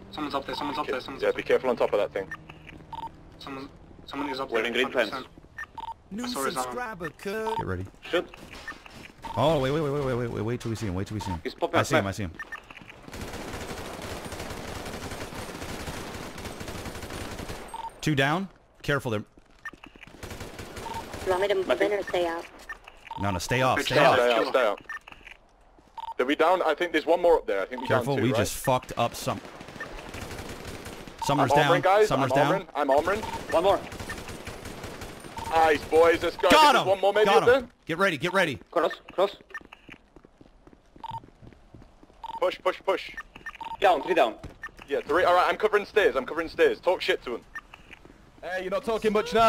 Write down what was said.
Someone's up there, someone's up there, someone's yeah, up be there. careful on top of that thing. Someone is up We're there. in green fence. New subscriber, Get ready. Shoot. Oh, wait till we see him, wait till we see him. He's popping I up see him, I map. see him. Two down. Careful there. You want me to move in or stay out? No, stay off, stay Stay off. out. Stay out. Did we down? I think there's one more up there. I think we Careful, down two, we right? just fucked up some. Summer's I'm down, armoring, guys. Summer's I'm down. armoring. I'm armoring. One more. Nice, boys. Let's go. I Got think there's him! one more maybe Got up there. him! Get ready, get ready. Cross, cross. Push, push, push. Down, 3 down. Yeah, three. Alright, I'm covering stairs. I'm covering stairs. Talk shit to him. Hey, you're not talking much now.